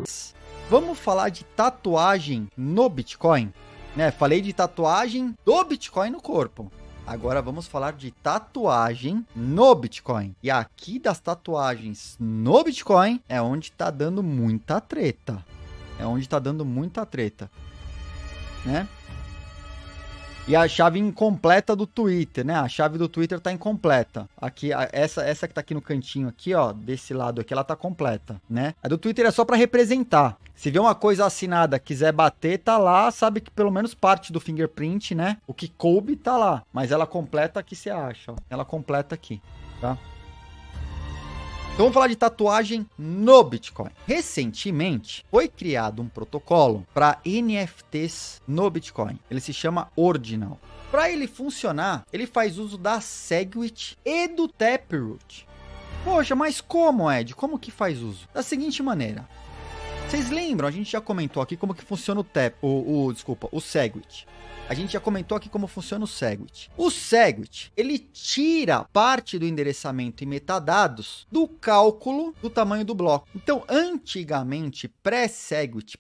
Vamos falar de tatuagem no Bitcoin, né? Falei de tatuagem do Bitcoin no corpo. Agora vamos falar de tatuagem no Bitcoin. E aqui das tatuagens no Bitcoin é onde tá dando muita treta. É onde tá dando muita treta, né? E a chave incompleta do Twitter, né? A chave do Twitter tá incompleta. Aqui, essa que tá aqui no cantinho aqui, ó, desse lado aqui, ela tá completa, né? A do Twitter é só para representar. Se vê uma coisa assinada, quiser bater, tá lá, sabe que pelo menos parte do fingerprint, né? O que coube tá lá, mas ela completa aqui, você acha, ó. Ela completa aqui, tá? Então vamos falar de tatuagem no Bitcoin. Recentemente foi criado um protocolo para NFTs no Bitcoin. Ele se chama Ordinal. Para ele funcionar, ele faz uso da Segwit e do Taproot. Poxa, mas como, Ed? Como que faz uso? Da seguinte maneira. Vocês lembram? A gente já comentou aqui como que funciona o Segwit. A gente já comentou aqui como funciona o Segwit. O Segwit, ele tira parte do endereçamento e metadados do cálculo do tamanho do bloco. Então, antigamente, pré-Segwit,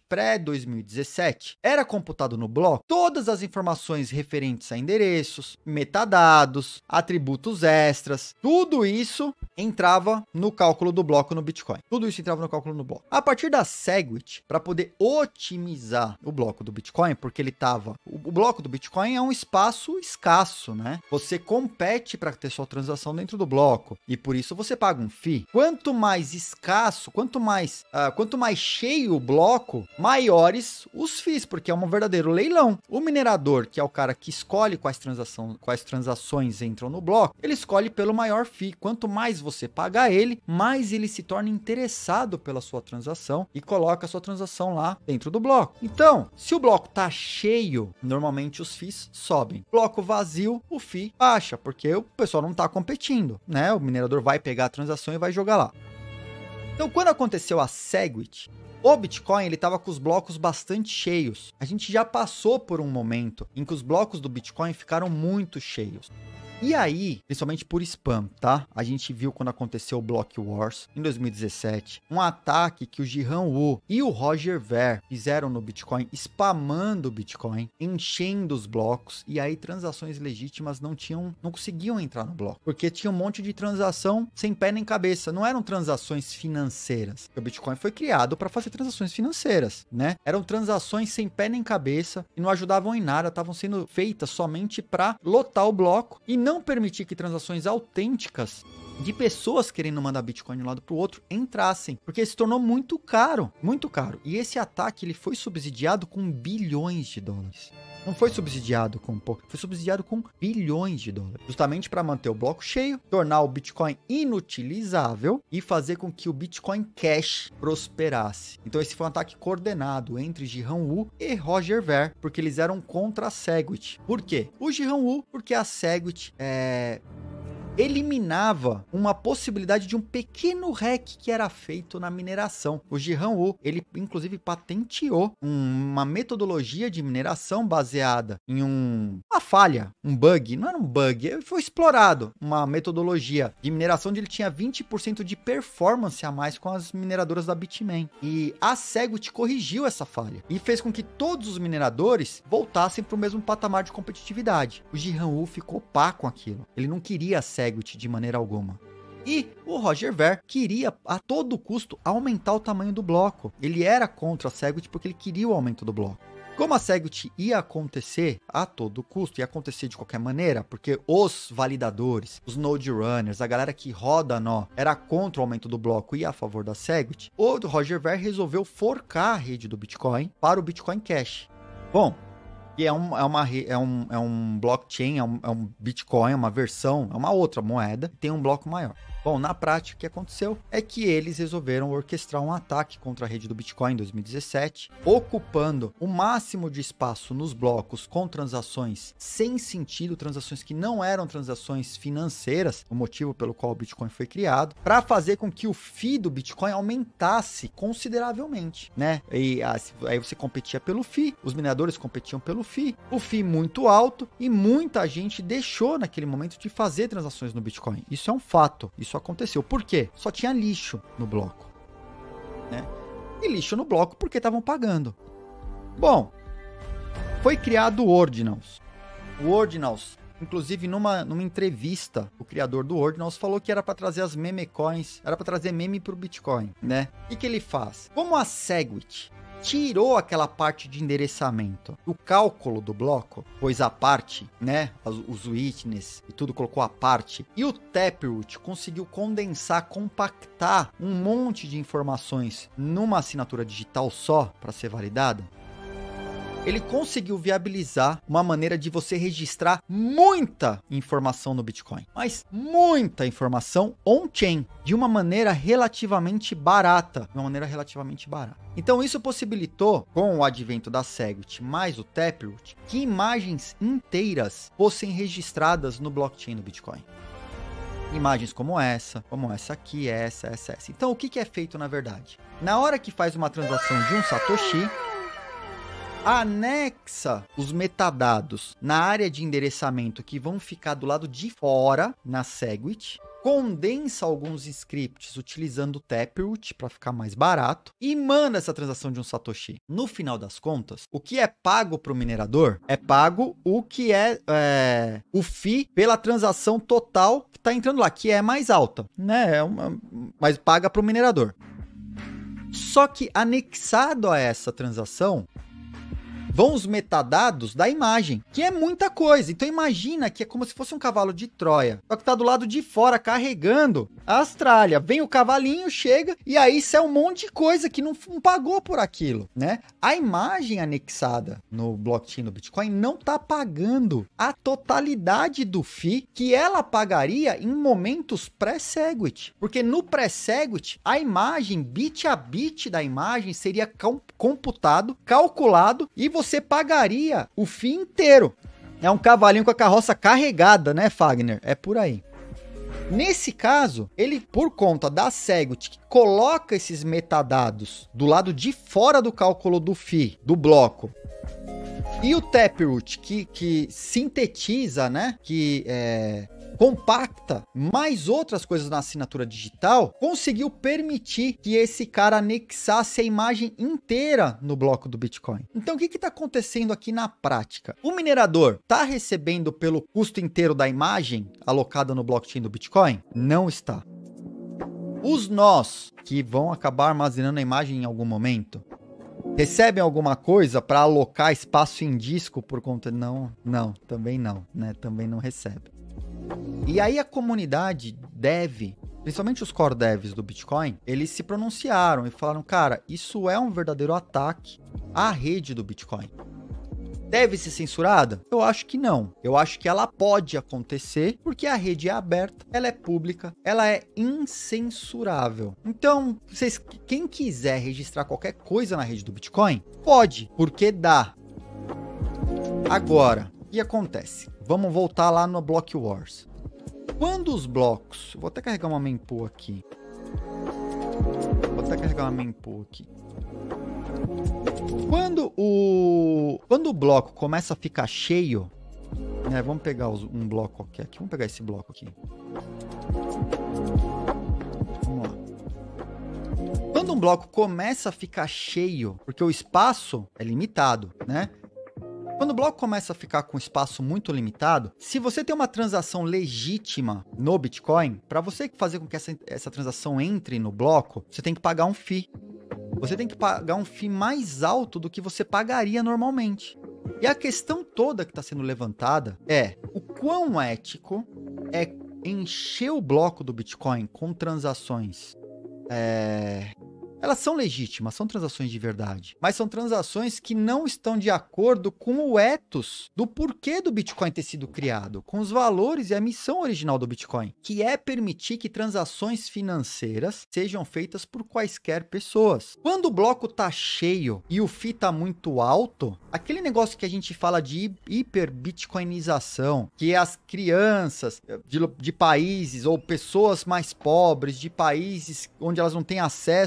pré-2017, era computado no bloco todas as informações referentes a endereços, metadados, atributos extras, tudo isso entrava no cálculo do bloco no Bitcoin. Tudo isso entrava no cálculo no bloco. A partir da Segwit, para poder otimizar o bloco do Bitcoin, porque ele estava... O bloco do Bitcoin é um espaço escasso, né? Você compete para ter sua transação dentro do bloco e por isso você paga um fee. Quanto mais escasso, quanto mais cheio o bloco, maiores os fees, porque é um verdadeiro leilão. O minerador, que é o cara que escolhe quais transações entram no bloco, ele escolhe pelo maior fee. Quanto mais você pagar ele, mais ele se torna interessado pela sua transação e coloca a sua transação lá dentro do bloco. Então, se o bloco tá cheio, normalmente os fees sobem. Bloco vazio, o fee baixa, porque o pessoal não está competindo, né? O minerador vai pegar a transação e vai jogar lá. Então, quando aconteceu a Segwit, o Bitcoin ele estava com os blocos bastante cheios. A gente já passou por um momento em que os blocos do Bitcoin ficaram muito cheios. E aí, principalmente por spam, tá? A gente viu quando aconteceu o Block Wars, em 2017, um ataque que o Jihan Wu e o Roger Ver fizeram no Bitcoin, spamando o Bitcoin, enchendo os blocos, e aí transações legítimas não conseguiam entrar no bloco, porque tinha um monte de transação sem pé nem cabeça, não eram transações financeiras. O Bitcoin foi criado para fazer transações financeiras, né? Eram transações sem pé nem cabeça e não ajudavam em nada, estavam sendo feitas somente para lotar o bloco e não permitir que transações autênticas de pessoas querendo mandar Bitcoin de um lado para o outro entrassem, porque se tornou muito caro, muito caro. E esse ataque ele foi subsidiado com bilhões de dólares. Não foi subsidiado com pouco, foi subsidiado com bilhões de dólares, justamente para manter o bloco cheio, tornar o Bitcoin inutilizável e fazer com que o Bitcoin Cash prosperasse. Então esse foi um ataque coordenado entre Jihan Wu e Roger Ver, porque eles eram contra a Segwit. Por quê? O Jihan Wu, porque a Segwit eliminava uma possibilidade de um pequeno hack que era feito na mineração. O Jihan Wu, ele inclusive patenteou uma metodologia de mineração baseada em uma falha, um bug, não era um bug, foi explorado uma metodologia de mineração onde ele tinha 20% de performance a mais com as mineradoras da Bitmain. E a Segwit corrigiu essa falha e fez com que todos os mineradores voltassem para o mesmo patamar de competitividade. O Jihan Wu ficou pá com aquilo. Ele não queria a Segwit de maneira alguma. E o Roger Ver queria a todo custo aumentar o tamanho do bloco. Ele era contra a Segwit porque ele queria o aumento do bloco. Como a Segwit ia acontecer a todo custo, ia acontecer de qualquer maneira, porque os validadores, os node runners, a galera que roda nó, era contra o aumento do bloco e a favor da Segwit, o Roger Ver resolveu forcar a rede do Bitcoin para o Bitcoin Cash. Bom, e é um blockchain, é um Bitcoin, é uma versão, é uma outra moeda, tem um bloco maior. Bom, na prática, o que aconteceu é que eles resolveram orquestrar um ataque contra a rede do Bitcoin em 2017, ocupando o máximo de espaço nos blocos com transações sem sentido, transações que não eram transações financeiras, o motivo pelo qual o Bitcoin foi criado, para fazer com que o fee do Bitcoin aumentasse consideravelmente, né? E aí você competia pelo fee, os mineradores competiam pelo fee, o fee muito alto e muita gente deixou naquele momento de fazer transações no Bitcoin. Isso é um fato, isso aconteceu. Por quê? Só tinha lixo no bloco, né? e lixo no bloco porque estavam pagando. Bom, foi criado o Ordinals. O Ordinals, inclusive numa entrevista, o criador do Ordinals falou que era para trazer as meme coins, era para trazer meme pro Bitcoin, né? O que ele faz? Como a Segwit tirou aquela parte de endereçamento do cálculo do bloco, pois a parte, né, os witness e tudo colocou a parte, e o Taproot conseguiu condensar, compactar um monte de informações numa assinatura digital só para ser validada, ele conseguiu viabilizar uma maneira de você registrar muita informação no Bitcoin, mas muita informação on-chain, de uma maneira relativamente barata, Então isso possibilitou, com o advento da Segwit mais o Taproot, que imagens inteiras fossem registradas no blockchain do Bitcoin. Imagens como essa aqui, essa. Então o que é feito na verdade? Na hora que faz uma transação de um Satoshi, anexa os metadados na área de endereçamento que vão ficar do lado de fora na Segwit, condensa alguns scripts utilizando o Taproot para ficar mais barato e manda essa transação de um Satoshi. No final das contas, o que é pago para o minerador é pago o que é o fee pela transação total que está entrando lá, que é mais alta, né? Mas paga para o minerador. Só que anexado a essa transação vão os metadados da imagem, que é muita coisa. Então imagina que é como se fosse um cavalo de Troia, só que tá do lado de fora carregando a Austrália. Vem o cavalinho, chega, e aí isso é um monte de coisa que não pagou por aquilo, né? A imagem anexada no blockchain do Bitcoin não tá pagando a totalidade do FII que ela pagaria em momentos pré-Segwit. Porque no pré-Segwit, a imagem, bit a bit da imagem, seria computado, calculado, e você pagaria o FII inteiro. É um cavalinho com a carroça carregada, né, Fagner? É por aí. Nesse caso, ele, por conta da Segwit, que coloca esses metadados do lado de fora do cálculo do FII, do bloco, e o Taproot, que sintetiza, né, que compacta mais outras coisas na assinatura digital, conseguiu permitir que esse cara anexasse a imagem inteira no bloco do Bitcoin. Então, o que está acontecendo aqui na prática? O minerador está recebendo pelo custo inteiro da imagem alocada no blockchain do Bitcoin? Não está. Os nós, que vão acabar armazenando a imagem em algum momento, recebem alguma coisa para alocar espaço em disco por conta? Não, também não, né? Também não recebe. E aí a comunidade dev, principalmente os core devs do Bitcoin, eles se pronunciaram e falaram, cara, isso é um verdadeiro ataque à rede do Bitcoin. Deve ser censurada? Eu acho que não. Eu acho que ela pode acontecer porque a rede é aberta, ela é pública, ela é incensurável. Então, quem quiser registrar qualquer coisa na rede do Bitcoin, pode, porque dá. Agora, o que acontece? Vamos voltar lá no Block Wars. Quando os blocos... Vou até carregar uma mempool aqui. Quando o bloco começa a ficar cheio... né, vamos pegar um bloco aqui. Vamos pegar esse bloco aqui. Vamos lá. Quando um bloco começa a ficar cheio, porque o espaço é limitado, né? Quando o bloco começa a ficar com espaço muito limitado, se você tem uma transação legítima no Bitcoin, para você fazer com que essa transação entre no bloco, você tem que pagar um FII. Você tem que pagar um FII mais alto do que você pagaria normalmente. E a questão toda que está sendo levantada é o quão ético é encher o bloco do Bitcoin com transações... Elas são legítimas, são transações de verdade, mas são transações que não estão de acordo com o ethos do porquê do Bitcoin ter sido criado, com os valores e a missão original do Bitcoin, que é permitir que transações financeiras sejam feitas por quaisquer pessoas. Quando o bloco tá cheio e o FII tá muito alto, aquele negócio que a gente fala de hiper-bitcoinização, que as crianças de países ou pessoas mais pobres, de países onde elas não têm acesso ao serviço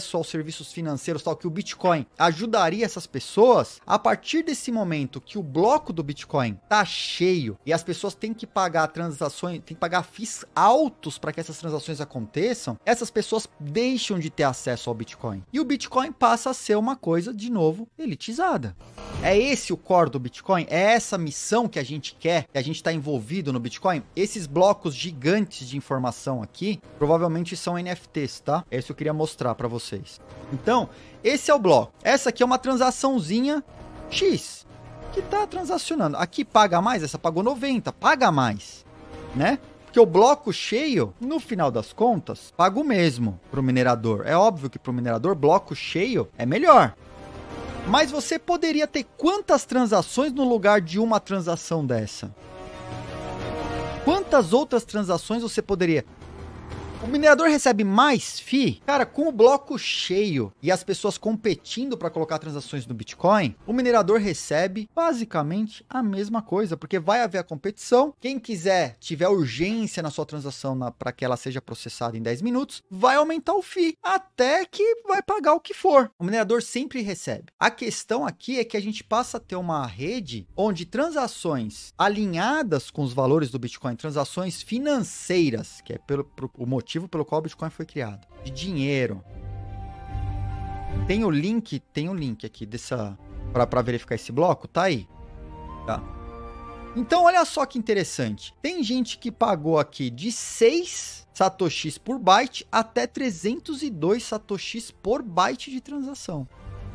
serviços financeiros, tal, que o Bitcoin ajudaria essas pessoas, a partir desse momento que o bloco do Bitcoin tá cheio e as pessoas têm que pagar transações, têm que pagar FIIs altos para que essas transações aconteçam, essas pessoas deixam de ter acesso ao Bitcoin. E o Bitcoin passa a ser uma coisa, de novo, elitizada. É esse o core do Bitcoin? É essa missão que a gente quer, que a gente está envolvido no Bitcoin? Esses blocos gigantes de informação aqui, provavelmente são NFTs, tá? Esse eu queria mostrar para vocês. Então, esse é o bloco. Essa aqui é uma transaçãozinha X, que tá transacionando. Aqui paga mais, essa pagou 90, paga mais, né? Porque o bloco cheio, no final das contas, paga o mesmo pro minerador. É óbvio que pro minerador, bloco cheio é melhor. Mas você poderia ter quantas transações no lugar de uma transação dessa? Quantas outras transações você poderia... O minerador recebe mais FII? Cara, com o bloco cheio e as pessoas competindo para colocar transações no Bitcoin, o minerador recebe basicamente a mesma coisa, porque vai haver a competição. Quem quiser, tiver urgência na sua transação para que ela seja processada em 10 minutos, vai aumentar o FII, até que vai pagar o que for. O minerador sempre recebe. A questão aqui é que a gente passa a ter uma rede onde transações alinhadas com os valores do Bitcoin, transações financeiras, que é o motivo pelo qual o Bitcoin foi criado, de dinheiro. Tem o link aqui dessa para verificar esse bloco, tá aí. Tá. Então olha só que interessante. Tem gente que pagou aqui de 6 satoshis por byte até 302 satoshis por byte de transação.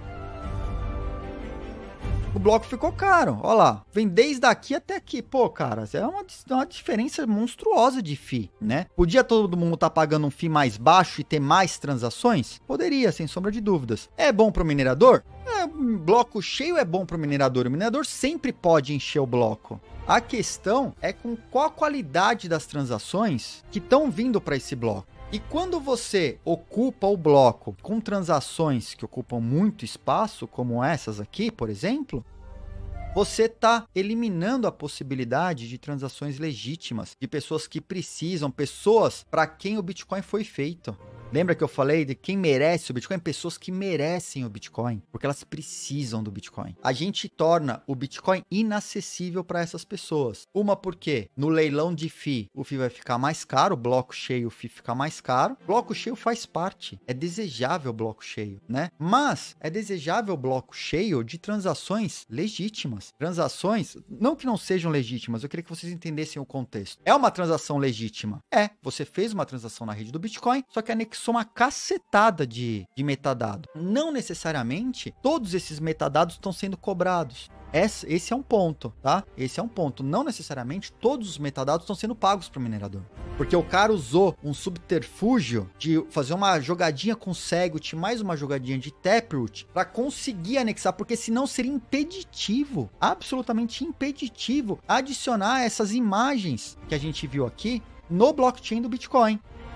O bloco ficou caro, ó lá, vem desde aqui até aqui. Pô, cara, é uma diferença monstruosa de FII, né? Podia todo mundo estar pagando um FII mais baixo e ter mais transações? Poderia, sem sombra de dúvidas. É bom para o minerador? Bloco cheio é bom para o minerador. O minerador sempre pode encher o bloco. A questão é com qual a qualidade das transações que estão vindo para esse bloco. E quando você ocupa o bloco com transações que ocupam muito espaço, como essas aqui, por exemplo, você está eliminando a possibilidade de transações legítimas, de pessoas que precisam, pessoas para quem o Bitcoin foi feito. Lembra que eu falei de quem merece o Bitcoin? Pessoas que merecem o Bitcoin, porque elas precisam do Bitcoin. A gente torna o Bitcoin inacessível para essas pessoas. Uma porque no leilão de FII, o FII vai ficar mais caro, bloco cheio, o FII fica mais caro. Bloco cheio faz parte. É desejável bloco cheio, né? Mas é desejável bloco cheio de transações legítimas. Transações, não que não sejam legítimas, eu queria que vocês entendessem o contexto. É uma transação legítima? É. Você fez uma transação na rede do Bitcoin, só que anexou uma cacetada de metadado. Não necessariamente todos esses metadados estão sendo cobrados. Esse é um ponto, tá? Esse é um ponto. Não necessariamente todos os metadados estão sendo pagos para o minerador. Porque o cara usou um subterfúgio de fazer uma jogadinha com Segwit, mais uma jogadinha de Taproot, para conseguir anexar, porque senão seria impeditivo, absolutamente impeditivo, adicionar essas imagens que a gente viu aqui no blockchain do Bitcoin.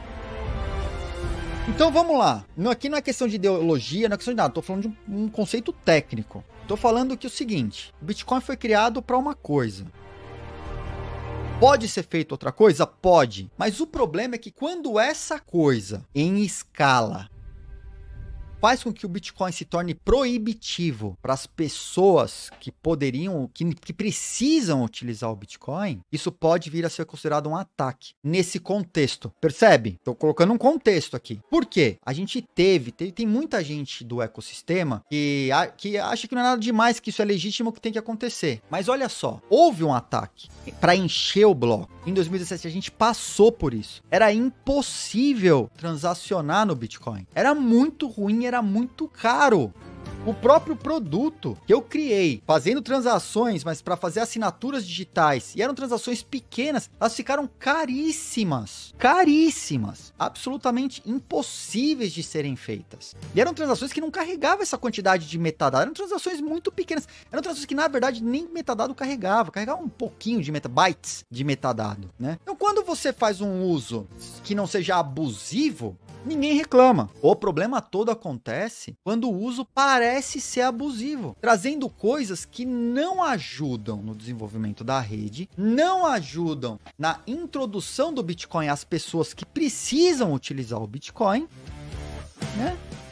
Então vamos lá, aqui não é questão de ideologia, não é questão de nada, estou falando de um conceito técnico. Estou falando que é o seguinte, o Bitcoin foi criado para uma coisa. Pode ser feito outra coisa? Pode, mas o problema é que quando essa coisa em escala faz com que o Bitcoin se torne proibitivo para as pessoas que poderiam, que precisam utilizar o Bitcoin, isso pode vir a ser considerado um ataque nesse contexto. Percebe? Estou colocando um contexto aqui. Por quê? A gente tem muita gente do ecossistema que acha que não é nada demais, que isso é legítimo, que tem que acontecer. Mas olha só, houve um ataque para encher o bloco. Em 2017 a gente passou por isso. Era impossível transacionar no Bitcoin. Era muito ruim, era muito caro. O próprio produto que eu criei, fazendo transações, mas para fazer assinaturas digitais, e eram transações pequenas, elas ficaram caríssimas. Caríssimas. Absolutamente impossíveis de serem feitas. E eram transações que não carregavam essa quantidade de metadado. Eram transações muito pequenas. Eram transações que, na verdade, nem metadado carregava. Carregava um pouquinho de bytes de metadado, né? Então, quando você faz um uso que não seja abusivo, ninguém reclama. O problema todo acontece quando o uso parece ser abusivo, trazendo coisas que não ajudam no desenvolvimento da rede, não ajudam na introdução do Bitcoin às pessoas que precisam utilizar o Bitcoin, né?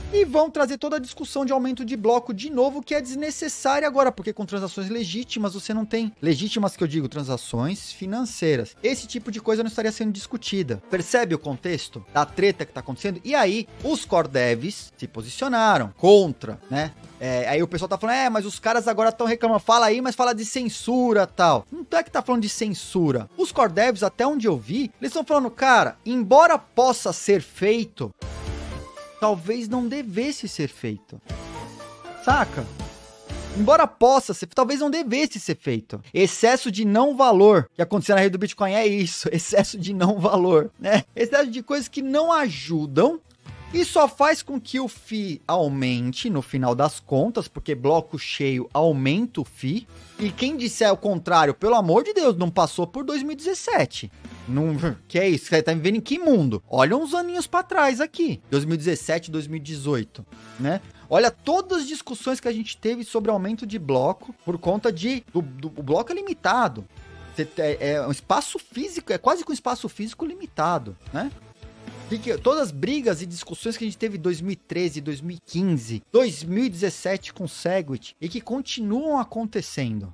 E vão trazer toda a discussão de aumento de bloco de novo, que é desnecessária agora, porque com transações legítimas você não tem... Legítimas que eu digo, transações financeiras. Esse tipo de coisa não estaria sendo discutida. Percebe o contexto da treta que tá acontecendo? E aí, os core devs se posicionaram contra, né? Aí o pessoal tá falando, mas os caras agora estão reclamando. Fala aí, mas fala de censura e tal. Não é que tá falando de censura. Os core devs, até onde eu vi, eles estão falando, cara, embora possa ser feito, talvez não devesse ser feito. Saca? Embora possa ser, talvez não devesse ser feito. Excesso de não valor que aconteceu na rede do Bitcoin é isso. Excesso de não valor, né? Excesso de coisas que não ajudam e só faz com que o FII aumente no final das contas, porque bloco cheio aumenta o FII. E quem disser o contrário, pelo amor de Deus, não passou por 2017. Não, que é isso? Você tá vivendo em que mundo? Olha uns aninhos pra trás aqui. 2017, 2018, né? Olha todas as discussões que a gente teve sobre aumento de bloco por conta do bloco é limitado. É um espaço físico, é quase que um espaço físico limitado, né? Todas as brigas e discussões que a gente teve em 2013, 2015, 2017 com o Segwit e que continuam acontecendo.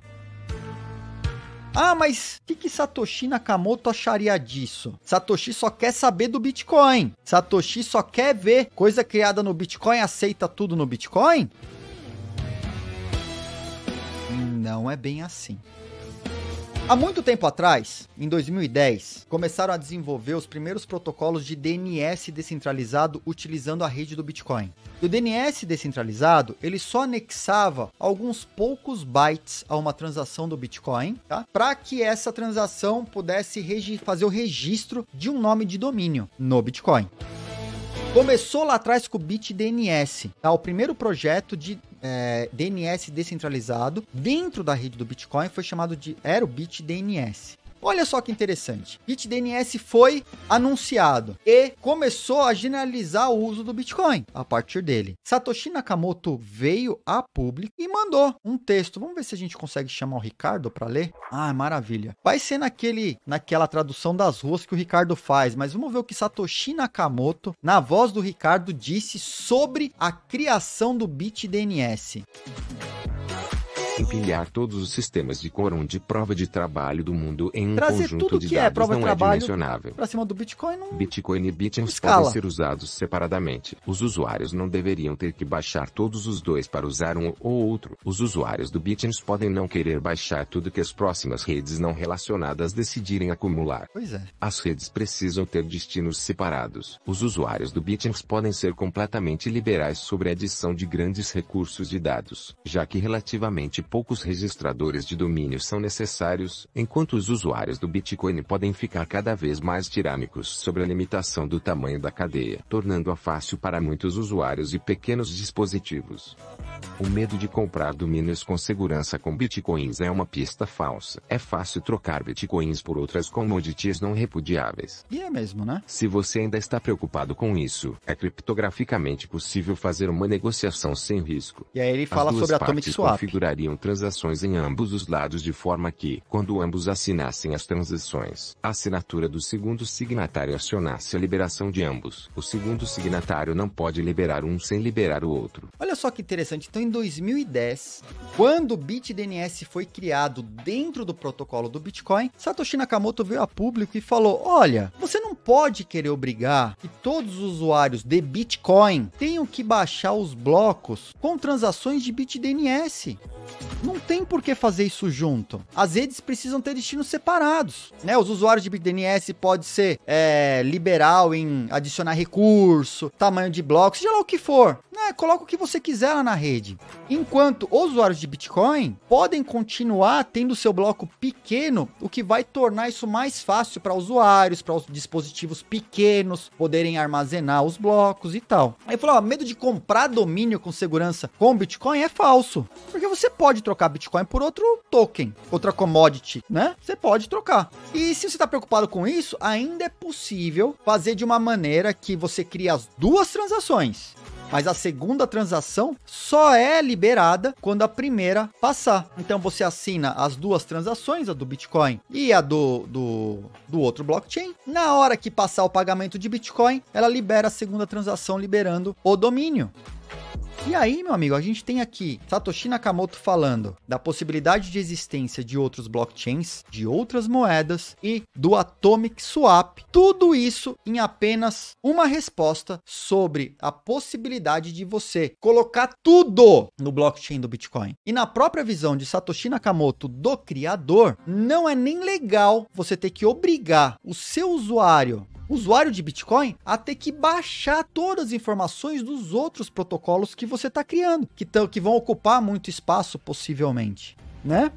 Mas o que Satoshi Nakamoto acharia disso? Satoshi só quer saber do Bitcoin. Satoshi só quer ver coisa criada no Bitcoin, aceita tudo no Bitcoin? Não é bem assim. Há muito tempo atrás, em 2010, começaram a desenvolver os primeiros protocolos de DNS descentralizado utilizando a rede do Bitcoin. E o DNS descentralizado, ele só anexava alguns poucos bytes a uma transação do Bitcoin, tá? Para que essa transação pudesse fazer o registro de um nome de domínio no Bitcoin. Começou lá atrás com o BitDNS, tá? O primeiro projeto de DNS descentralizado dentro da rede do Bitcoin era o BitDNS. Olha só que interessante. BitDNS foi anunciado e começou a generalizar o uso do Bitcoin a partir dele. Satoshi Nakamoto veio a público e mandou um texto. Vamos ver se a gente consegue chamar o Ricardo para ler. Maravilha. Vai ser naquela tradução das ruas que o Ricardo faz, mas vamos ver o que Satoshi Nakamoto, na voz do Ricardo, disse sobre a criação do BitDNS. Empilhar todos os sistemas de quórum de prova de trabalho do mundo em um trazer conjunto tudo de que dados é prova de não trabalho é dimensionável. Para cima do Bitcoin não... Bitcoin e Bitcoins escala. podem ser usados separadamente. Os usuários não deveriam ter que baixar todos os dois para usar um ou outro. Os usuários do Bitcoins podem não querer baixar tudo que as próximas redes não relacionadas decidirem acumular. Pois é. As redes precisam ter destinos separados. Os usuários do Bitcoins podem ser completamente liberais sobre a adição de grandes recursos de dados, já que relativamente poucos registradores de domínio são necessários, enquanto os usuários do Bitcoin podem ficar cada vez mais tirânicos sobre a limitação do tamanho da cadeia, tornando-a fácil para muitos usuários e pequenos dispositivos. O medo de comprar domínios com segurança com Bitcoins é uma pista falsa. É fácil trocar Bitcoins por outras commodities não repudiáveis. E é mesmo, né? Se você ainda está preocupado com isso, é criptograficamente possível fazer uma negociação sem risco. E aí ele fala sobre Atomic Swap. Configurariam transações em ambos os lados de forma que, quando ambos assinassem as transações, a assinatura do segundo signatário acionasse a liberação de ambos. O segundo signatário não pode liberar um sem liberar o outro. Olha só que interessante. Então, em 2010, quando o BitDNS foi criado dentro do protocolo do Bitcoin, Satoshi Nakamoto veio a público e falou: olha, você não pode querer obrigar que todos os usuários de Bitcoin tenham que baixar os blocos com transações de BitDNS. Não tem por que fazer isso junto. As redes precisam ter destinos separados, né? Os usuários de BitDNS pode ser liberal em adicionar recurso, tamanho de blocos, seja lá o que for, né? Coloca o que você quiser lá na rede. Enquanto os usuários de Bitcoin podem continuar tendo seu bloco pequeno, o que vai tornar isso mais fácil para usuários, para os dispositivos pequenos poderem armazenar os blocos e tal. Aí falou, medo de comprar domínio com segurança com Bitcoin é falso, porque você pode trocar Bitcoin por outro token, outra commodity, né? Você pode trocar. E se você está preocupado com isso, ainda é possível fazer de uma maneira que você cria as duas transações. Mas a segunda transação só é liberada quando a primeira passar. Então você assina as duas transações, a do Bitcoin e a do outro blockchain. Na hora que passar o pagamento de Bitcoin, ela libera a segunda transação, liberando o domínio. E aí, meu amigo, a gente tem aqui Satoshi Nakamoto falando da possibilidade de existência de outros blockchains, de outras moedas e do Atomic Swap. Tudo isso em apenas uma resposta sobre a possibilidade de você colocar tudo no blockchain do Bitcoin. E na própria visão de Satoshi Nakamoto, do criador, não é nem legal você ter que obrigar o seu usuário de Bitcoin a ter que baixar todas as informações dos outros protocolos que você está criando, que vão ocupar muito espaço possivelmente, né?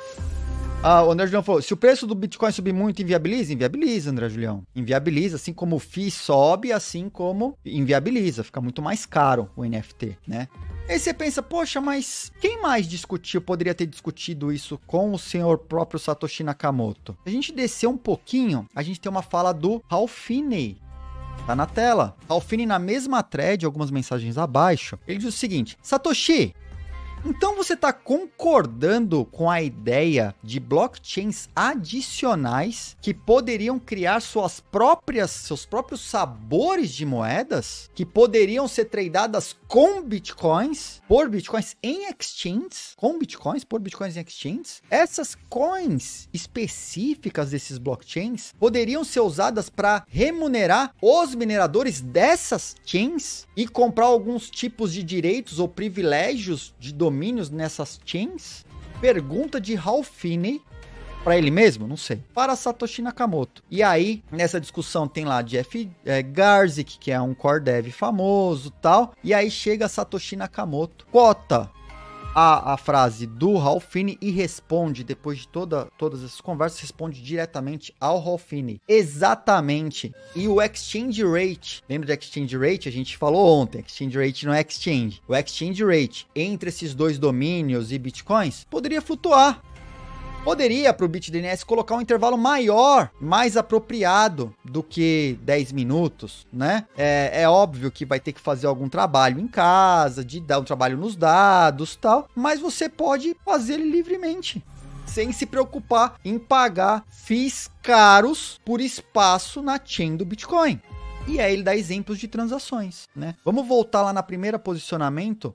O André Julião falou, se o preço do Bitcoin subir muito, inviabiliza? Inviabiliza, André Julião. Inviabiliza, assim como o FII sobe, assim como inviabiliza, fica muito mais caro o NFT, né? Aí você pensa, poxa, mas quem mais poderia ter discutido isso com o senhor próprio Satoshi Nakamoto? Se a gente descer um pouquinho, a gente tem uma fala do Hal Finney. Tá na tela. Hal Finney, na mesma thread, algumas mensagens abaixo, ele diz o seguinte, Satoshi, então você está concordando com a ideia de blockchains adicionais que poderiam criar seus próprios sabores de moedas, que poderiam ser tradeadas com bitcoins, por bitcoins em exchanges, com bitcoins, por bitcoins em exchanges? Essas coins específicas desses blockchains poderiam ser usadas para remunerar os mineradores dessas chains e comprar alguns tipos de direitos ou privilégios de domínios nessas chains? Pergunta de Hal Finney para ele mesmo? Não sei. Para Satoshi Nakamoto. E aí, nessa discussão tem lá Jeff Garzik, que é um core dev famoso tal. E aí chega Satoshi Nakamoto, cota a frase do Hal Finney e responde, depois de todas essas conversas, responde diretamente ao Hal Finney. Exatamente. E o exchange rate, lembra de exchange rate? A gente falou ontem, exchange rate não é exchange. O exchange rate entre esses dois domínios e bitcoins poderia flutuar. Poderia para o BitDNS colocar um intervalo maior, mais apropriado do que 10 minutos, né? É óbvio que vai ter que fazer algum trabalho em casa, de dar um trabalho nos dados, tal, mas você pode fazer ele livremente, sem se preocupar em pagar fees caros por espaço na chain do Bitcoin. E aí ele dá exemplos de transações, né? Vamos voltar lá na primeira posicionamento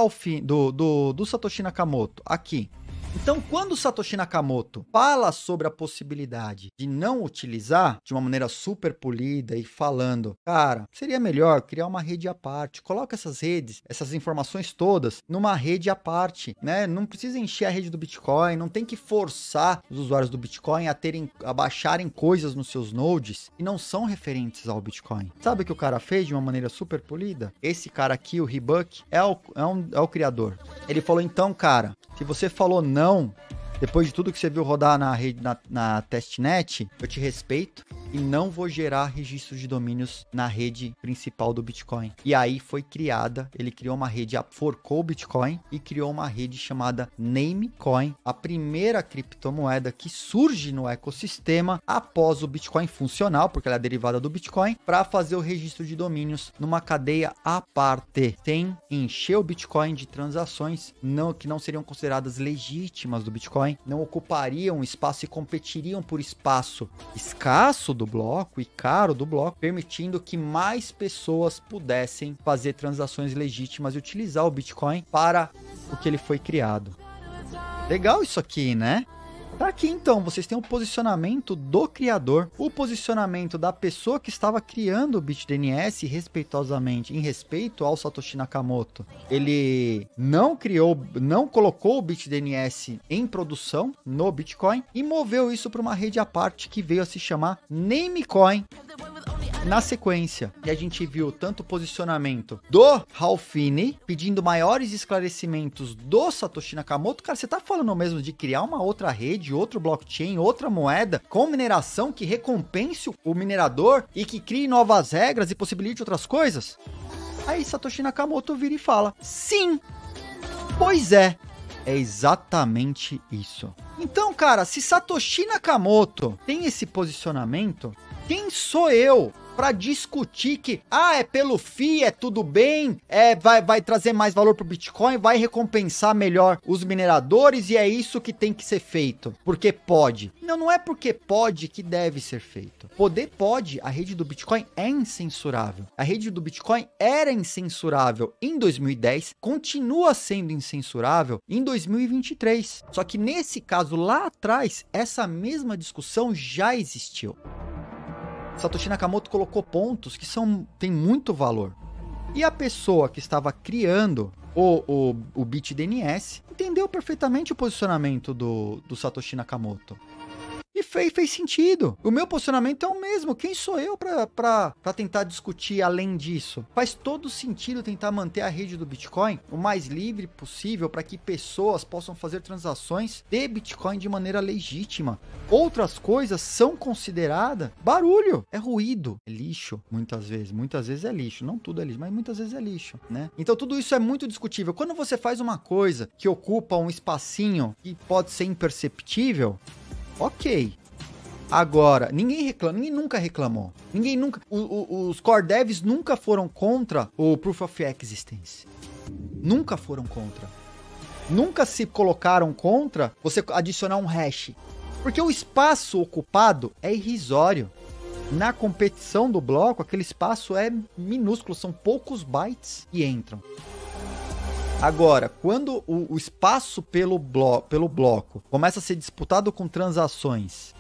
do Satoshi Nakamoto, aqui. Então, quando o Satoshi Nakamoto fala sobre a possibilidade de não utilizar de uma maneira super polida e falando, cara, seria melhor criar uma rede à parte, coloca essas redes, essas informações todas numa rede à parte, né? Não precisa encher a rede do Bitcoin, não tem que forçar os usuários do Bitcoin a baixarem coisas nos seus nodes que não são referentes ao Bitcoin. Sabe o que o cara fez de uma maneira super polida? Esse cara aqui, o Ribuk, é o criador. Ele falou, então, cara, se você falou não, depois de tudo que você viu rodar na rede, na testnet, eu te respeito e não vou gerar registros de domínios na rede principal do Bitcoin. E aí foi criada, ele criou uma rede, forcou o Bitcoin e criou uma rede chamada Namecoin, a primeira criptomoeda que surge no ecossistema após o Bitcoin funcional, porque ela é derivada do Bitcoin, para fazer o registro de domínios numa cadeia à parte, sem encher o Bitcoin de transações que não seriam consideradas legítimas do Bitcoin, não ocupariam espaço e competiriam por espaço escasso do bloco e caro do bloco, permitindo que mais pessoas pudessem fazer transações legítimas e utilizar o Bitcoin para o que ele foi criado. Legal isso aqui, né? Tá aqui então, vocês têm o posicionamento do criador, o posicionamento da pessoa que estava criando o BitDNS respeitosamente, em respeito ao Satoshi Nakamoto. Ele não colocou o BitDNS em produção no Bitcoin e moveu isso para uma rede à parte que veio a se chamar Namecoin na sequência. E a gente viu tanto o posicionamento do Hal Finney pedindo maiores esclarecimentos do Satoshi Nakamoto. Cara, você tá falando mesmo de criar uma outra rede, outro blockchain, outra moeda com mineração que recompense o minerador e que crie novas regras e possibilite outras coisas? Aí Satoshi Nakamoto vira e fala, sim, pois é exatamente isso. Então, cara, se Satoshi Nakamoto tem esse posicionamento, quem sou eu para discutir que, é pelo FII, é tudo bem, vai trazer mais valor pro Bitcoin, vai recompensar melhor os mineradores e é isso que tem que ser feito, porque pode. Não é porque pode que deve ser feito. Poder pode, a rede do Bitcoin é incensurável. A rede do Bitcoin era incensurável em 2010, continua sendo incensurável em 2023. Só que nesse caso lá atrás, essa mesma discussão já existiu. Satoshi Nakamoto colocou pontos que têm muito valor. E a pessoa que estava criando o BitDNS entendeu perfeitamente o posicionamento do Satoshi Nakamoto. E fez sentido. O meu posicionamento é o mesmo. Quem sou eu para tentar discutir além disso? Faz todo sentido tentar manter a rede do Bitcoin o mais livre possível para que pessoas possam fazer transações de Bitcoin de maneira legítima. Outras coisas são consideradas barulho, é ruído, é lixo, muitas vezes. Muitas vezes é lixo. Não tudo é lixo, mas muitas vezes é lixo, né? Então tudo isso é muito discutível. Quando você faz uma coisa que ocupa um espacinho que pode ser imperceptível, ok. Agora, ninguém nunca reclamou. Os core devs nunca foram contra o Proof of Existence. Nunca foram contra. Nunca se colocaram contra você adicionar um hash. Porque o espaço ocupado é irrisório. Na competição do bloco, aquele espaço é minúsculo, são poucos bytes que entram. Agora, quando o espaço pelo bloco começa a ser disputado com transações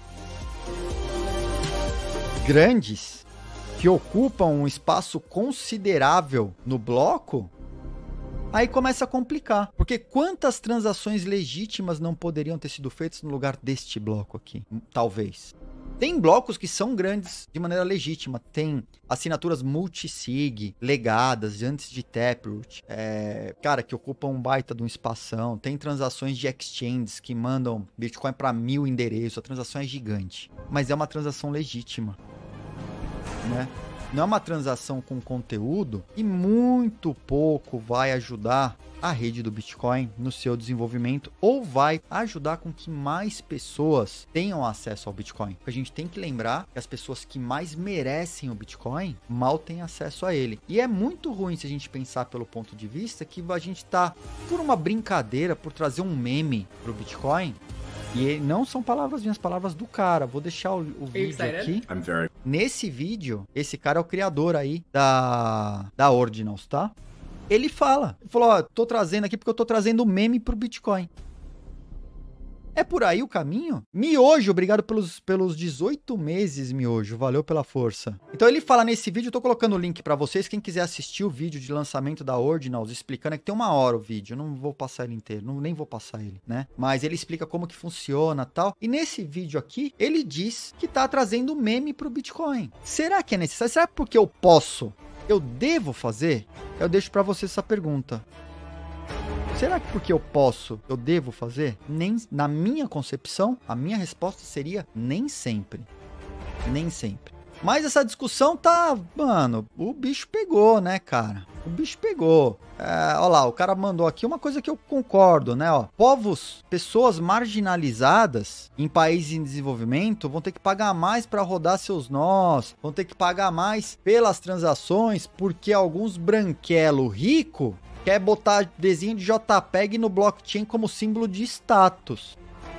grandes, que ocupam um espaço considerável no bloco, aí começa a complicar. Porque quantas transações legítimas não poderiam ter sido feitas no lugar deste bloco aqui? Talvez. Tem blocos que são grandes de maneira legítima. Tem assinaturas multisig, legadas, antes de Taproot. Cara, que ocupam um baita de um espação. Tem transações de exchanges que mandam Bitcoin para 1000 endereços. A transação é gigante. Mas é uma transação legítima, né? Não é uma transação com conteúdo e muito pouco vai ajudar a rede do Bitcoin no seu desenvolvimento ou vai ajudar com que mais pessoas tenham acesso ao Bitcoin. A gente tem que lembrar que as pessoas que mais merecem o Bitcoin mal têm acesso a ele. E é muito ruim se a gente pensar pelo ponto de vista que a gente está por uma brincadeira, por trazer um meme pro Bitcoin. E não são minhas palavras do cara. Vou deixar o vídeo aqui. Nesse vídeo, esse cara é o criador aí da Ordinals, tá? Ele falou, tô trazendo aqui porque eu tô trazendo meme pro Bitcoin. É por aí o caminho? Miojo, obrigado pelos 18 meses, Miojo. Valeu pela força. Então ele fala nesse vídeo, eu tô colocando o link pra vocês. Quem quiser assistir o vídeo de lançamento da Ordinals, explicando, é que tem 1 hora o vídeo. Eu não vou passar ele inteiro, nem vou passar ele, né? Mas ele explica como que funciona e tal. E nesse vídeo aqui, ele diz que tá trazendo meme pro Bitcoin. Será que é necessário? Será porque eu posso? Eu devo fazer? Eu deixo pra você essa pergunta. Será que porque eu posso, eu devo fazer? Na minha concepção, a minha resposta seria nem sempre. Nem sempre. Mas essa discussão tá... Mano, o bicho pegou, né, cara? O bicho pegou. Ó lá, o cara mandou aqui uma coisa que eu concordo, né? Ó, pessoas marginalizadas em países em desenvolvimento vão ter que pagar mais para rodar seus nós, vão ter que pagar mais pelas transações, porque alguns branquelo rico quer botar desenho de JPEG no blockchain como símbolo de status.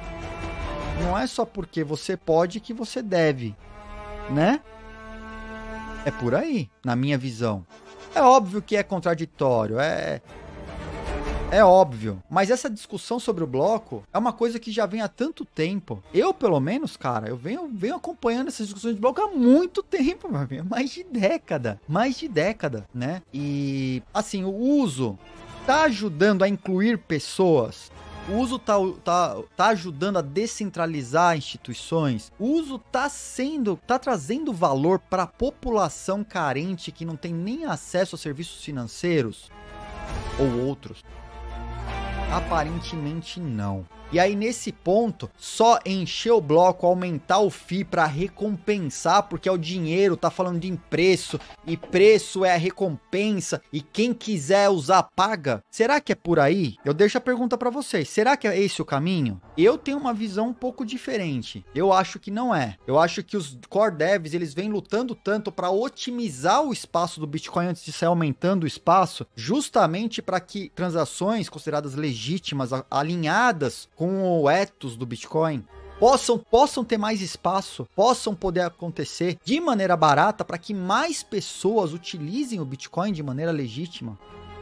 Não é só porque você pode que você deve, né? É por aí, na minha visão. É óbvio que é contraditório, é óbvio. Mas essa discussão sobre o bloco é uma coisa que já vem há tanto tempo. Eu, pelo menos, cara, eu venho acompanhando essas discussões de bloco há muito tempo, meu amigo. Mais de década, né? E, assim, o uso tá ajudando a incluir pessoas. O uso tá ajudando a descentralizar instituições. O uso tá trazendo valor para a população carente que não tem nem acesso a serviços financeiros ou outros. Aparentemente não. E aí, nesse ponto, só encher o bloco, aumentar o FII para recompensar, porque é o dinheiro, tá falando de preço, e preço é a recompensa, e quem quiser usar, paga. Será que é por aí? Eu deixo a pergunta para vocês. Será que é esse o caminho? Eu tenho uma visão um pouco diferente. Eu acho que não é. Eu acho que os core devs, eles vêm lutando tanto para otimizar o espaço do Bitcoin antes de sair aumentando o espaço, justamente para que transações consideradas legítimas, alinhadas com o ethos do Bitcoin, possam ter mais espaço, possam poder acontecer de maneira barata para que mais pessoas utilizem o Bitcoin de maneira legítima.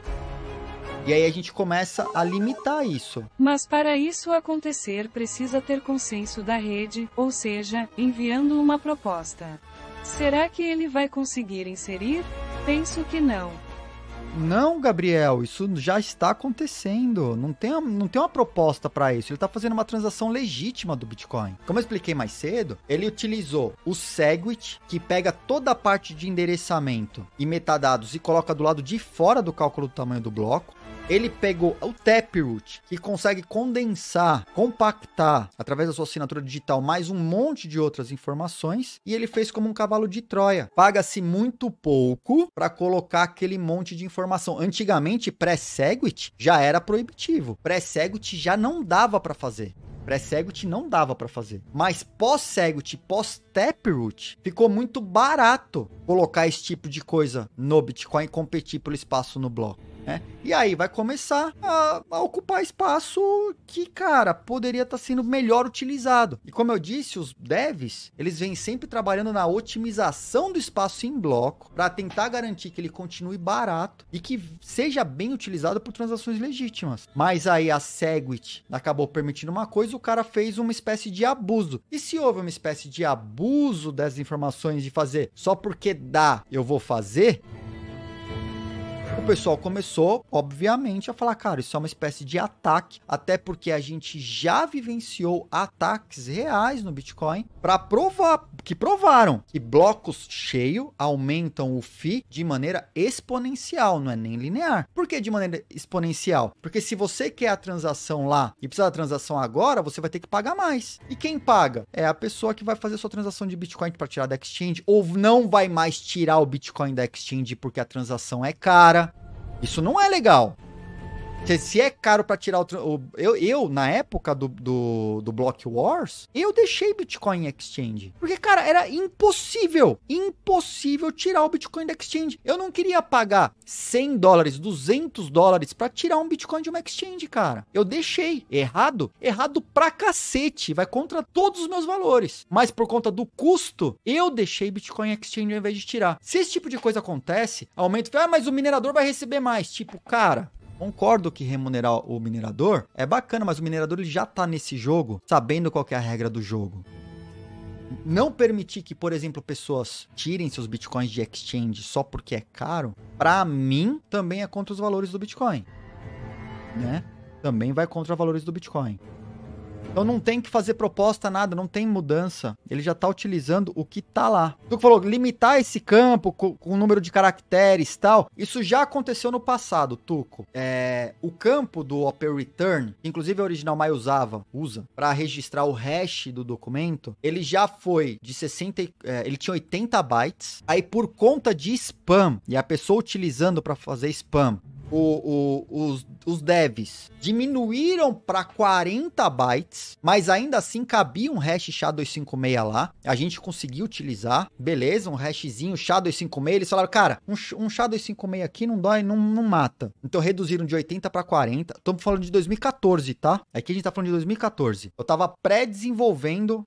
E aí a gente começa a limitar isso. Mas para isso acontecer precisa ter consenso da rede, ou seja, enviando uma proposta. Será que ele vai conseguir inserir? Penso que não. Não, Gabriel, isso já está acontecendo. Não tem uma proposta para isso. Ele está fazendo uma transação legítima do Bitcoin. Como eu expliquei mais cedo, ele utilizou o Segwit, que pega toda a parte de endereçamento e metadados e coloca do lado de fora do cálculo do tamanho do bloco. Ele pegou o Taproot, que consegue condensar, compactar, através da sua assinatura digital, mais um monte de outras informações, e ele fez como um cavalo de Troia. Paga-se muito pouco para colocar aquele monte de informação. Antigamente, pré-Segwit já era proibitivo. Pré-Segwit já não dava para fazer. Pré-Segwit não dava para fazer. Mas pós-Segwit, pós-Taproot, ficou muito barato colocar esse tipo de coisa no Bitcoin e competir pelo espaço no bloco. E aí vai começar a ocupar espaço que, cara, poderia estar sendo melhor utilizado. E como eu disse, os devs, eles vêm sempre trabalhando na otimização do espaço em bloco para tentar garantir que ele continue barato e que seja bem utilizado por transações legítimas. Mas aí a Segwit acabou permitindo uma coisa, o cara fez uma espécie de abuso. E se houve uma espécie de abuso dessas informações de fazer só porque dá, eu vou fazer... O pessoal começou, obviamente, a falar, cara, isso é uma espécie de ataque, até porque a gente já vivenciou ataques reais no Bitcoin para provar, que provaram que blocos cheios aumentam o FII de maneira exponencial, não é nem linear. Por que de maneira exponencial? Porque se você quer a transação lá e precisa da transação agora, você vai ter que pagar mais. E quem paga? É a pessoa que vai fazer sua transação de Bitcoin para tirar da exchange, ou não vai mais tirar o Bitcoin da exchange porque a transação é cara. Isso não é legal. Se é caro para tirar eu, na época do Block Wars, eu deixei Bitcoin em exchange. Porque, cara, era impossível tirar o Bitcoin da exchange. Eu não queria pagar $100, $200 para tirar um Bitcoin de uma exchange, cara. Eu deixei. Errado pra cacete. Vai contra todos os meus valores. Mas por conta do custo, eu deixei Bitcoin em exchange ao invés de tirar. Se esse tipo de coisa acontece, aumento, mas o minerador vai receber mais. Tipo, cara... Concordo que remunerar o minerador é bacana, mas o minerador ele já tá nesse jogo, sabendo qual que é a regra do jogo. Não permitir que, por exemplo, pessoas tirem seus bitcoins de exchange só porque é caro, pra mim, também é contra os valores do Bitcoin. Né? Também vai contra os valores do Bitcoin. Então não tem que fazer proposta, nada, não tem mudança. Ele já está utilizando o que está lá. Tu falou, limitar esse campo com o número de caracteres e tal, isso já aconteceu no passado, Tuco. O campo do Opera Return, inclusive a OriginalMy usa para registrar o hash do documento, ele já foi de 60, ele tinha 80 bytes, aí por conta de spam, e a pessoa utilizando para fazer spam, os devs diminuíram para 40 bytes, mas ainda assim cabia um hash SHA-256 lá. A gente conseguiu utilizar, beleza, um hashzinho SHA-256. Eles falaram, cara, um SHA-256 aqui não dói, não mata. Então reduziram de 80 para 40. Estamos falando de 2014, tá? Aqui a gente tá falando de 2014. Eu tava pré-desenvolvendo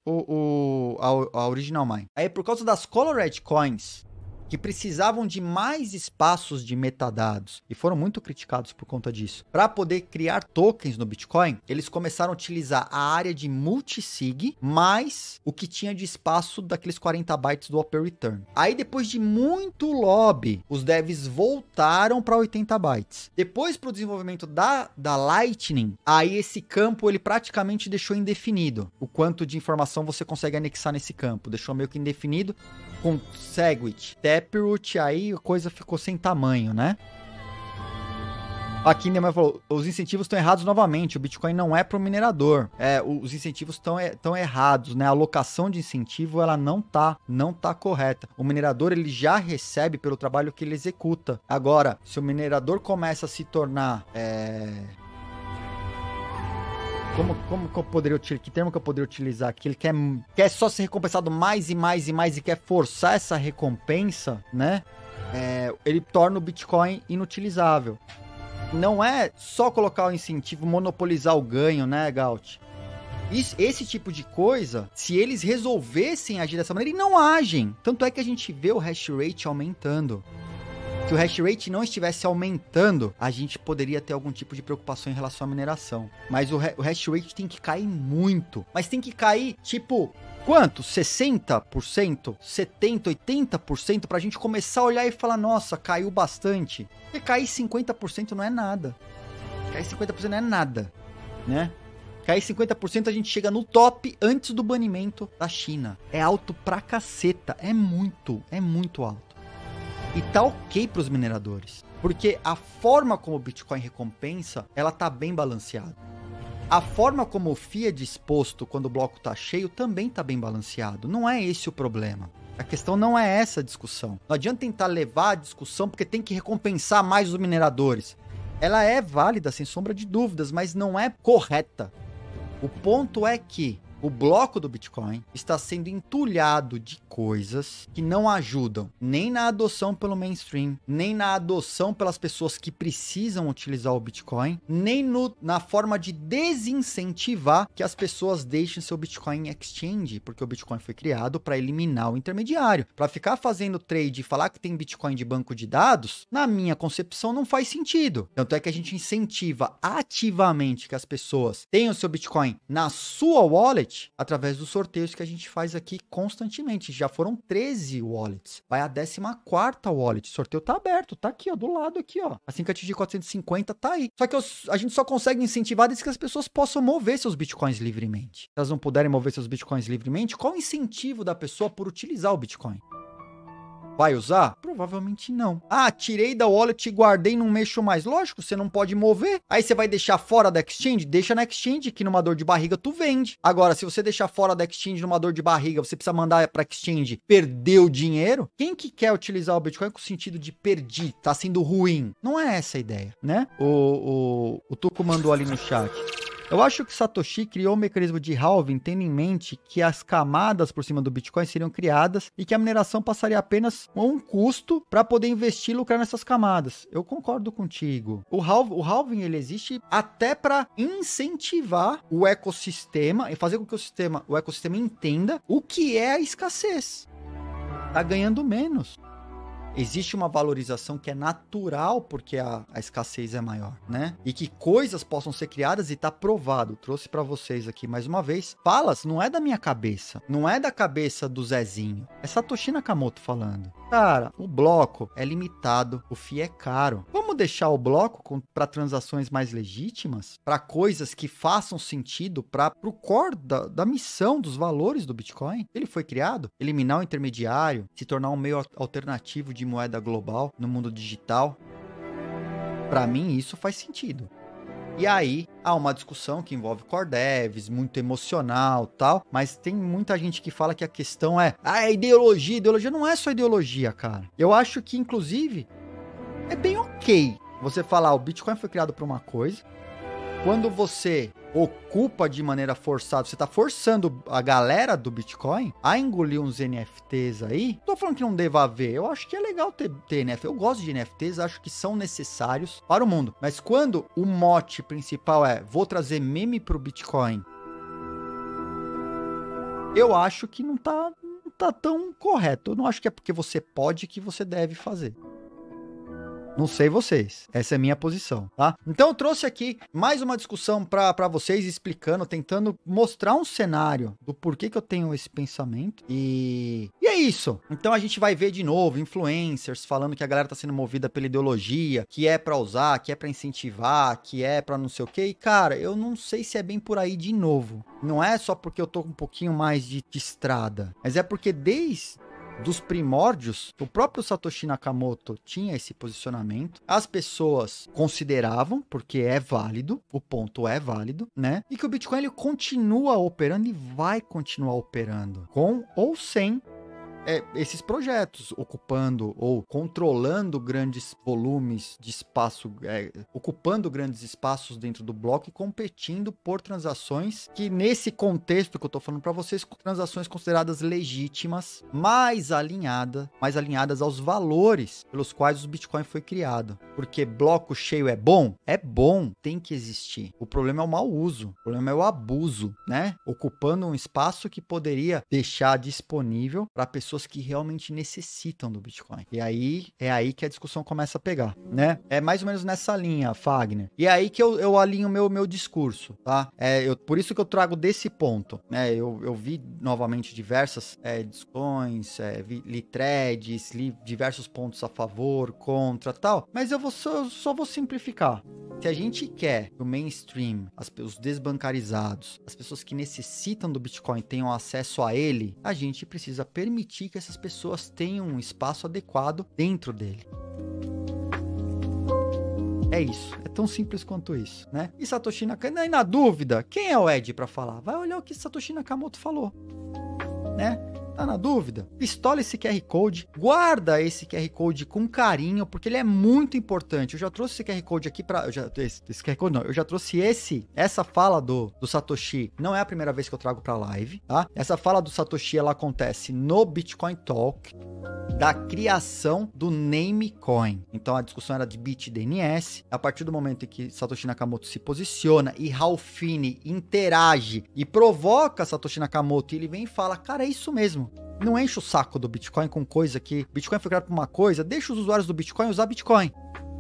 a OriginalMy. Aí por causa das Colored Coins, que precisavam de mais espaços de metadados e foram muito criticados por conta disso. Para poder criar tokens no Bitcoin, eles começaram a utilizar a área de multisig mais o que tinha de espaço daqueles 40 bytes do Opera Return. Aí depois de muito lobby, os devs voltaram para 80 bytes. Depois para o desenvolvimento da Lightning, aí esse campo ele praticamente deixou indefinido. O quanto de informação você consegue anexar nesse campo. Deixou meio que indefinido. Com Segwit, Taproot, aí a coisa ficou sem tamanho, né? Aqui Neymar falou, os incentivos estão errados novamente, o Bitcoin não é para o minerador. Os incentivos estão errados, né? A alocação de incentivo, ela não tá correta. O minerador, ele já recebe pelo trabalho que ele executa. Agora, se o minerador começa a se tornar... Como que eu poderia utilizar? Que termo que eu poderia utilizar aqui? Ele quer só ser recompensado mais e mais e mais e quer forçar essa recompensa, né? Ele torna o Bitcoin inutilizável. Não é só colocar o incentivo, monopolizar o ganho, né, Gaut? Esse tipo de coisa, se eles resolvessem agir dessa maneira, eles não agem. Tanto é que a gente vê o hash rate aumentando. Se o hash rate não estivesse aumentando, a gente poderia ter algum tipo de preocupação em relação à mineração. Mas o hash rate tem que cair muito. Mas tem que cair, tipo, quanto? 60%? 70%? 80%? Pra gente começar a olhar e falar, nossa, caiu bastante. Porque cair 50% não é nada. Cair 50% não é nada, né? Cair 50% a gente chega no top antes do banimento da China. É alto pra caceta. É muito alto. E tá ok para os mineradores, porque a forma como o Bitcoin recompensa, ela tá bem balanceada. A forma como o FII é disposto quando o bloco tá cheio também tá bem balanceado. Não é esse o problema. A questão não é essa a discussão. Não adianta tentar levar a discussão porque tem que recompensar mais os mineradores. Ela é válida, sem sombra de dúvidas, mas não é correta. O ponto é que o bloco do Bitcoin está sendo entulhado de coisas que não ajudam nem na adoção pelo mainstream, nem na adoção pelas pessoas que precisam utilizar o Bitcoin, nem na forma de desincentivar que as pessoas deixem seu Bitcoin em exchange, porque o Bitcoin foi criado para eliminar o intermediário. Para ficar fazendo trade e falar que tem Bitcoin de banco de dados, na minha concepção não faz sentido. Tanto é que a gente incentiva ativamente que as pessoas tenham seu Bitcoin na sua wallet através dos sorteios que a gente faz aqui constantemente. Já foram 13 wallets. Vai a 14ª wallet. O sorteio tá aberto, tá aqui, ó, do lado aqui, ó. Assim que atingir 450, tá aí. Só que a gente só consegue incentivar desde que as pessoas possam mover seus bitcoins livremente. Se elas não puderem mover seus bitcoins livremente, qual o incentivo da pessoa por utilizar o Bitcoin? Vai usar? Provavelmente não. Ah, tirei da wallet e guardei, não mexo mais. Lógico, você não pode mover. Aí você vai deixar fora da exchange? Deixa na exchange, que numa dor de barriga tu vende. Agora, se você deixar fora da exchange numa dor de barriga, você precisa mandar pra exchange, perder o dinheiro? Quem que quer utilizar o Bitcoin com o sentido de perdi, tá sendo ruim? Não é essa a ideia, né? O Tuco mandou ali no chat. Eu acho que Satoshi criou um mecanismo de halving tendo em mente que as camadas por cima do Bitcoin seriam criadas e que a mineração passaria apenas um custo para poder investir e lucrar nessas camadas. Eu concordo contigo. O halving ele existe até para incentivar o ecossistema e fazer com que o ecossistema entenda o que é a escassez. Tá ganhando menos. Existe uma valorização que é natural porque a escassez é maior, né? E que coisas possam ser criadas e tá provado. Trouxe para vocês aqui mais uma vez. Falas não é da minha cabeça, não é da cabeça do Zezinho. É Satoshi Nakamoto falando. Cara, o bloco é limitado, o FII é caro. Vamos deixar o bloco para transações mais legítimas? Para coisas que façam sentido para o core da missão, dos valores do Bitcoin? Ele foi criado? Eliminar o intermediário, se tornar um meio alternativo de moeda global no mundo digital. Para mim, isso faz sentido. E aí, há uma discussão que envolve core devs, muito emocional e tal, mas tem muita gente que fala que a questão é ideologia. Ideologia não é só ideologia, cara. Eu acho que, inclusive, é bem ok você falar, o Bitcoin foi criado para uma coisa, quando você ocupa de maneira forçada, você tá forçando a galera do Bitcoin a engolir uns NFTs aí. Não tô falando que não deva haver, eu acho que é legal ter NFT, eu gosto de NFTs, acho que são necessários para o mundo. Mas quando o mote principal é, vou trazer meme pro Bitcoin, eu acho que não tá tão correto. Eu não acho que é porque você pode que você deve fazer. Não sei vocês, essa é a minha posição, tá? Então eu trouxe aqui mais uma discussão para vocês, explicando, tentando mostrar um cenário do porquê que eu tenho esse pensamento. E é isso. Então a gente vai ver de novo influencers falando que a galera tá sendo movida pela ideologia, que é para usar, que é para incentivar, que é para não sei o quê. E cara, eu não sei se é bem por aí de novo. Não é só porque eu tô com um pouquinho mais de estrada, mas é porque desde dos primórdios, o próprio Satoshi Nakamoto tinha esse posicionamento, as pessoas consideravam, porque é válido, o ponto é válido, né? E que o Bitcoin ele continua operando e vai continuar operando, com ou sem esses projetos, ocupando ou controlando grandes volumes de espaço, ocupando grandes espaços dentro do bloco e competindo por transações que, nesse contexto que eu tô falando para vocês, transações consideradas legítimas, mais alinhadas aos valores pelos quais o Bitcoin foi criado. Porque bloco cheio é bom? É bom, tem que existir. O problema é o mau uso, o problema é o abuso, né? Ocupando um espaço que poderia deixar disponível para pessoas que realmente necessitam do Bitcoin. E aí, é aí que a discussão começa a pegar, né? É mais ou menos nessa linha, Fagner. E é aí que eu alinho o meu discurso, tá? Por isso que eu trago desse ponto, né? Eu vi novamente diversas discussões, li threads, li diversos pontos a favor, contra, tal, mas eu só vou simplificar. Se a gente quer que o mainstream, os desbancarizados, as pessoas que necessitam do Bitcoin tenham acesso a ele, a gente precisa permitir que essas pessoas tenham um espaço adequado dentro dele. É isso. É tão simples quanto isso, né? E Satoshi Nakamoto, e na dúvida, quem é o Ed para falar? Vai olhar o que Satoshi Nakamoto falou, né? Tá na dúvida? Pistola esse QR Code, guarda esse QR Code com carinho, porque ele é muito importante. Eu já trouxe esse QR Code aqui para, esse QR Code não, eu já trouxe essa fala do Satoshi, não é a primeira vez que eu trago para live, tá? Essa fala do Satoshi, ela acontece no Bitcoin Talk, da criação do Namecoin. Então a discussão era de BitDNS. A partir do momento em que Satoshi Nakamoto se posiciona e Ralph Finney interage e provoca Satoshi Nakamoto, e ele vem e fala, cara, é isso mesmo. Não enche o saco do Bitcoin com coisa que Bitcoin foi criado por uma coisa, deixa os usuários do Bitcoin usar Bitcoin.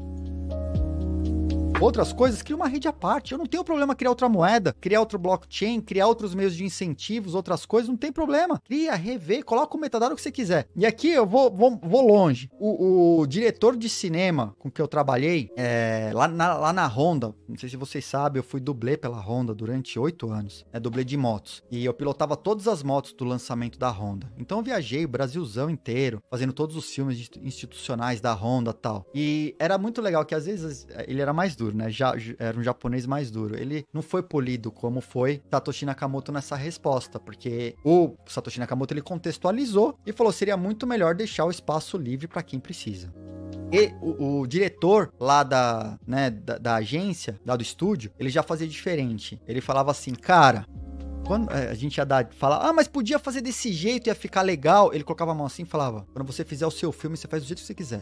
Outras coisas, cria uma rede à parte. Eu não tenho problema criar outra moeda, criar outro blockchain, criar outros meios de incentivos, outras coisas, não tem problema. Cria, revê, coloca o metadado que você quiser. E aqui eu vou longe. O diretor de cinema com que eu trabalhei, lá na Honda, não sei se vocês sabem, eu fui dublê pela Honda durante 8 anos. Dublê de motos. E eu pilotava todas as motos do lançamento da Honda. Então eu viajei o Brasilzão inteiro, fazendo todos os filmes institucionais da Honda e tal. E era muito legal que às vezes ele era mais duro, né? Já era um japonês mais duro. Ele não foi polido como foi Satoshi Nakamoto nessa resposta, porque o Satoshi Nakamoto ele contextualizou e falou: seria muito melhor deixar o espaço livre para quem precisa. E o diretor lá da agência, lá do estúdio, ele já fazia diferente. Ele falava assim, cara, quando a gente ia falar, mas podia fazer desse jeito, ia ficar legal. Ele colocava a mão assim e falava, quando você fizer o seu filme, você faz do jeito que você quiser.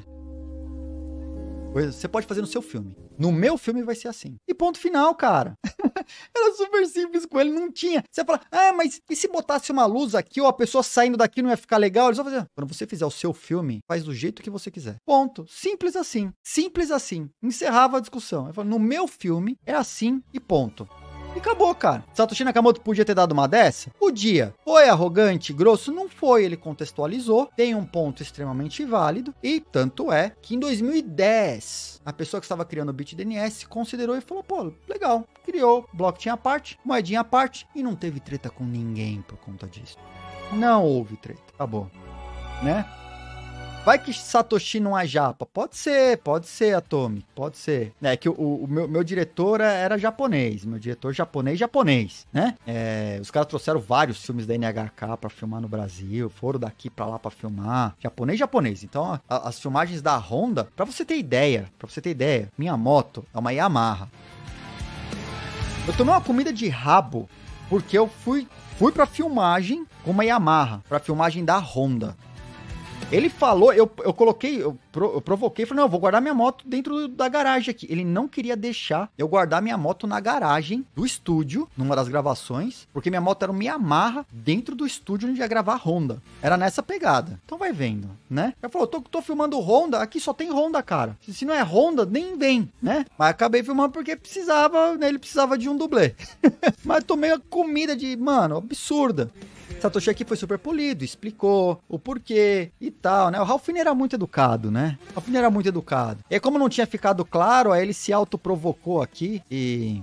Você pode fazer no seu filme. No meu filme vai ser assim. E ponto final, cara. Era super simples com ele, não tinha. Você fala, mas e se botasse uma luz aqui ou a pessoa saindo daqui não ia ficar legal? Eles vão fazer, quando você fizer o seu filme, faz do jeito que você quiser. Ponto. Simples assim. Simples assim. Encerrava a discussão. Eu falo, no meu filme é assim e ponto. E acabou, cara. Satoshi Nakamoto podia ter dado uma dessa? Podia. Foi arrogante, grosso? Não foi. Ele contextualizou, tem um ponto extremamente válido, e tanto é que em 2010, a pessoa que estava criando o BitDNS considerou e falou, pô, legal, criou blockchain à parte, moedinha à parte, e não teve treta com ninguém por conta disso. Não houve treta. Acabou. Né? Vai que Satoshi não é japa. Pode ser, Atomic, pode ser. É que o meu diretor era japonês, meu diretor japonês, né? Os caras trouxeram vários filmes da NHK pra filmar no Brasil, foram daqui pra lá pra filmar. Japonês. Então, as filmagens da Honda, pra você ter ideia, minha moto é uma Yamaha. Eu tomei uma comida de rabo, porque eu fui pra filmagem com uma Yamaha, pra filmagem da Honda. Ele falou, eu provoquei, falei, não, eu vou guardar minha moto dentro da garagem aqui. Ele não queria deixar eu guardar minha moto na garagem do estúdio, numa das gravações, porque minha moto era uma Yamaha dentro do estúdio onde ia gravar Honda. Era nessa pegada. Então vai vendo, né? Ele falou, tô filmando Honda, aqui só tem Honda, cara. Se não é Honda, nem vem, né? Mas acabei filmando porque precisava, né? Ele precisava de um dublê. Mas tomei uma comida mano, absurda. Satoshi aqui foi super polido, explicou o porquê e tal, né? O Ralph Finney era muito educado, né? O Ralph Finney era muito educado. E como não tinha ficado claro, aí ele se autoprovocou aqui e...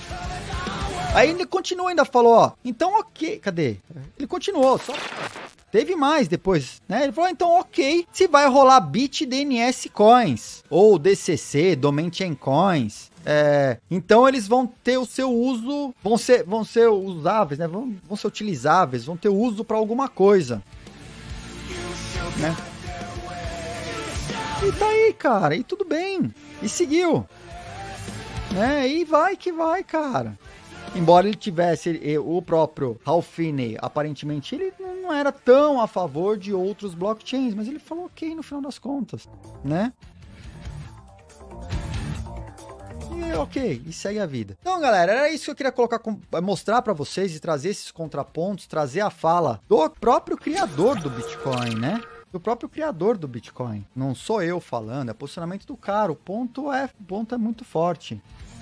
Aí ele continuou, ainda falou, ó, então ok, cadê? Ele continuou, só... Teve mais depois, né? Ele falou, então ok, se vai rolar BitDNS Coins, ou DCC, Domain Chain Coins, então eles vão ter o seu uso, vão ser usáveis, né? Vão ser utilizáveis, vão ter uso para alguma coisa, né? E tá aí, cara, e tudo bem, e seguiu, né? E vai que vai, cara. Embora ele tivesse, o próprio Ralph Finney, aparentemente ele não era tão a favor de outros blockchains, mas ele falou ok no final das contas, né? E ok, e segue a vida. Então, galera, era isso que eu queria mostrar pra vocês e trazer esses contrapontos, trazer a fala do próprio criador do Bitcoin, né? Do próprio criador do Bitcoin. Não sou eu falando, é posicionamento do cara. O ponto é muito forte.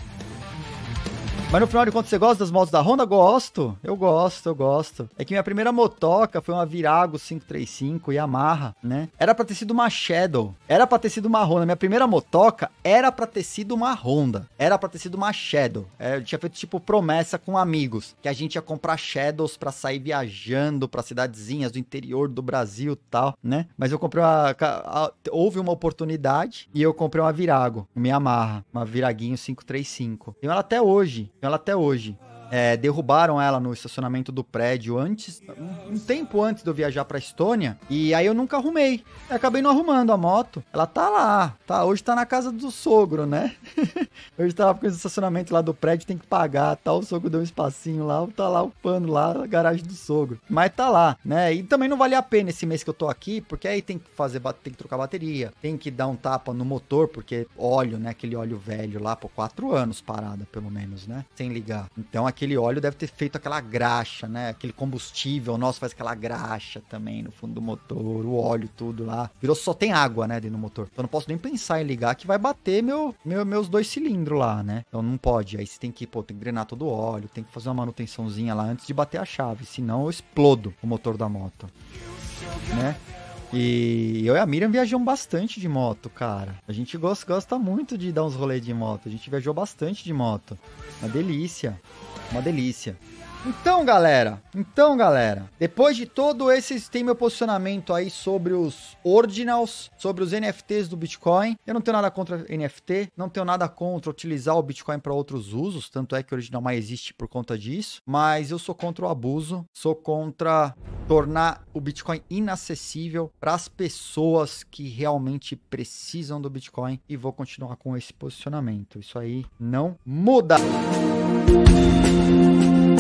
Mas no final de contas, você gosta das motos da Honda? Gosto. Eu gosto. É que minha primeira motoca foi uma Virago 535 Yamaha, né? Era pra ter sido uma Shadow. Era pra ter sido uma Honda. Minha primeira motoca era pra ter sido uma Honda. Era pra ter sido uma Shadow. Eu tinha feito, tipo, promessa com amigos. Que a gente ia comprar Shadows pra sair viajando pra cidadezinhas do interior do Brasil e tal, né? Mas eu comprei houve uma oportunidade e eu comprei uma Virago. Uma Yamaha. Uma Viraguinho 535. Tenho ela até hoje. Derrubaram ela no estacionamento do prédio um tempo antes de eu viajar pra Estônia, e aí eu nunca arrumei. Eu acabei não arrumando a moto. Ela tá lá, hoje tá na casa do sogro, né? Hoje tá lá porque o estacionamento lá do prédio tem que pagar, tá? O sogro deu um espacinho lá, tá lá o pano lá, a garagem do sogro. Mas tá lá, né? E também não vale a pena esse mês que eu tô aqui, porque aí tem que trocar bateria, tem que dar um tapa no motor, porque óleo, né? Aquele óleo velho lá, por 4 anos parada, pelo menos, né? Sem ligar. Então aquele óleo deve ter feito aquela graxa, né? Aquele combustível nosso faz aquela graxa também no fundo do motor, o óleo tudo lá. Só tem água, né, dentro do motor. Então não posso nem pensar em ligar que vai bater meus 2 cilindros lá, né? Então não pode. Aí você tem que drenar todo o óleo, tem que fazer uma manutençãozinha lá antes de bater a chave, senão eu explodo o motor da moto, né? E eu e a Miriam viajamos bastante de moto, cara. A gente gosta muito de dar uns rolês de moto. A gente viajou bastante de moto. Uma delícia. Então, galera, depois de todo esse, tem meu posicionamento aí sobre os ordinals, sobre os NFTs do Bitcoin. Eu não tenho nada contra NFT, não tenho nada contra utilizar o Bitcoin para outros usos, tanto é que o Original mais existe por conta disso, mas eu sou contra o abuso, sou contra tornar o Bitcoin inacessível para as pessoas que realmente precisam do Bitcoin, e vou continuar com esse posicionamento. Isso aí não muda.